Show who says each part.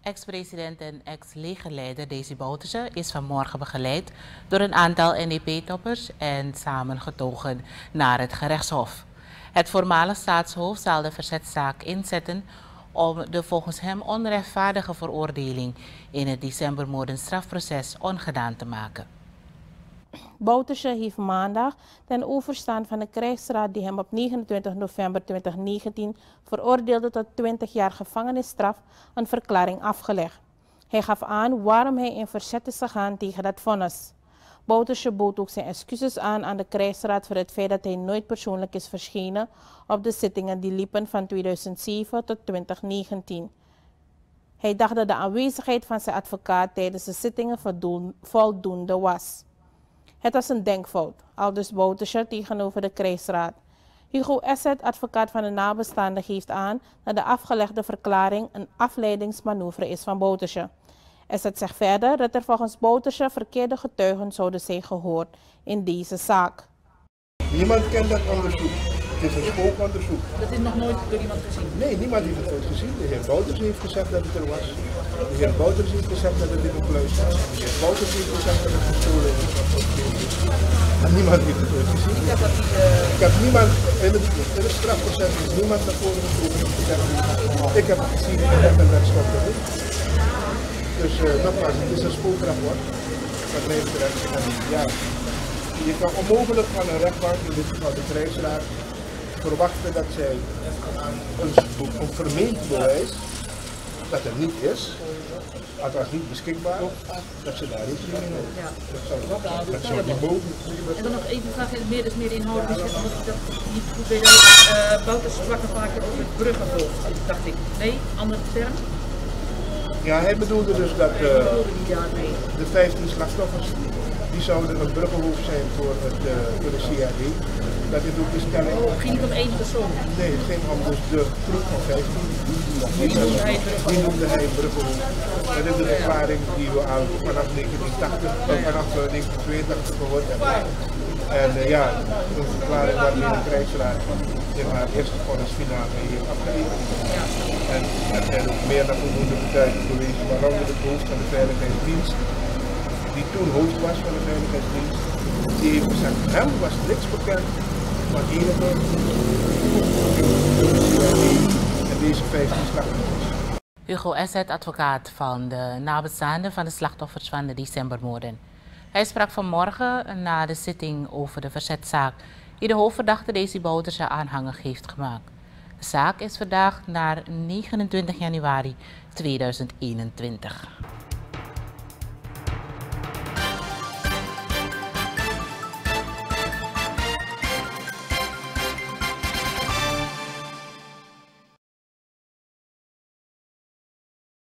Speaker 1: Ex-president en ex-legerleider Desi Bouterse is vanmorgen begeleid door een aantal NDP-toppers en samen getogen naar het gerechtshof. Het voormalig staatshoofd zal de verzetszaak inzetten om de volgens hem onrechtvaardige veroordeling in het decembermoordenstrafproces ongedaan te maken.
Speaker 2: Bouterse heeft maandag ten overstaan van de krijgsraad die hem op 29 november 2019 veroordeelde tot 20 jaar gevangenisstraf een verklaring afgelegd. Hij gaf aan waarom hij in verzet is gegaan tegen dat vonnis. Bouterse bood ook zijn excuses aan de krijgsraad voor het feit dat hij nooit persoonlijk is verschenen op de zittingen die liepen van 2007 tot 2019. Hij dacht dat de aanwezigheid van zijn advocaat tijdens de zittingen voldoende was. Het was een denkfout, aldus Bouterse tegenover de krijgsraad. Hugo Esset, advocaat van de nabestaanden, geeft aan dat de afgelegde verklaring een afleidingsmanoeuvre is van Bouterse. Esset zegt verder dat er volgens Bouterse verkeerde getuigen zouden zijn gehoord in deze zaak.
Speaker 3: Niemand kent dat onderzoek. Het is een spookonderzoek.
Speaker 4: Dat is nog nooit door iemand gezien?
Speaker 3: Nee, niemand heeft het ooit gezien. De heer Bouterse heeft gezegd dat het er was. De heer Bouterse heeft gezegd dat het in een kluis was. De heer Bouterse heeft gezegd dat het gestolen is. En niemand heeft het ooit gezien. Ik heb niemand, in het strafproces is niemand naar voren gekomen en gezegd, ik heb het gezien, ik heb een wetstop erin. Dus nogmaals, het is een spookrapport. Dat neemt terecht. En ja, je kan onmogelijk van een rechtbank, in dit geval de krijgsraad, verwachten dat zij een vermeend bewijs dat er niet is, althans niet beschikbaar, dat ze daar rekening mee houden.
Speaker 4: Ja.
Speaker 3: Dat zou niet mogen.
Speaker 4: En dan nog even een vraag, dus meer inhoudelijk, omdat ik dat niet goed weet. Bouterse sprak een paar keer over het bruggenhoofd, dacht ik. Nee, andere term?
Speaker 3: Ja, hij bedoelde dus dat de 15 slachtoffers, die zouden een bruggenhoofd zijn voor de CRD. Dat is ook de stelling.
Speaker 4: Oh, het ging niet om één persoon?
Speaker 3: Nee, het ging om dus de groep van 15. Die noemde hij een bruggenhoofd. Dat is de verklaring die we al vanaf 1982 gehoord hebben. En ja, een verklaring waarmee de krijgsraad in haar eerste vonnisfinale heeft afgegeven. En er zijn ook meer dan voldoende betuigingen geweest, waaronder het hoofd van de Veiligheidsdienst, die toen hoofd was van de Veiligheidsdienst. Die heeft gezegd, hem was niks bekend van enige en deze 15 slachtoffers.
Speaker 1: Hugo Esset, advocaat van de nabestaanden van de slachtoffers van de decembermoorden. Hij sprak vanmorgen na de zitting over de verzetzaak die de hoofdverdachte Desi Bouterse aanhangig heeft gemaakt. De zaak is vandaag naar 29 januari 2021.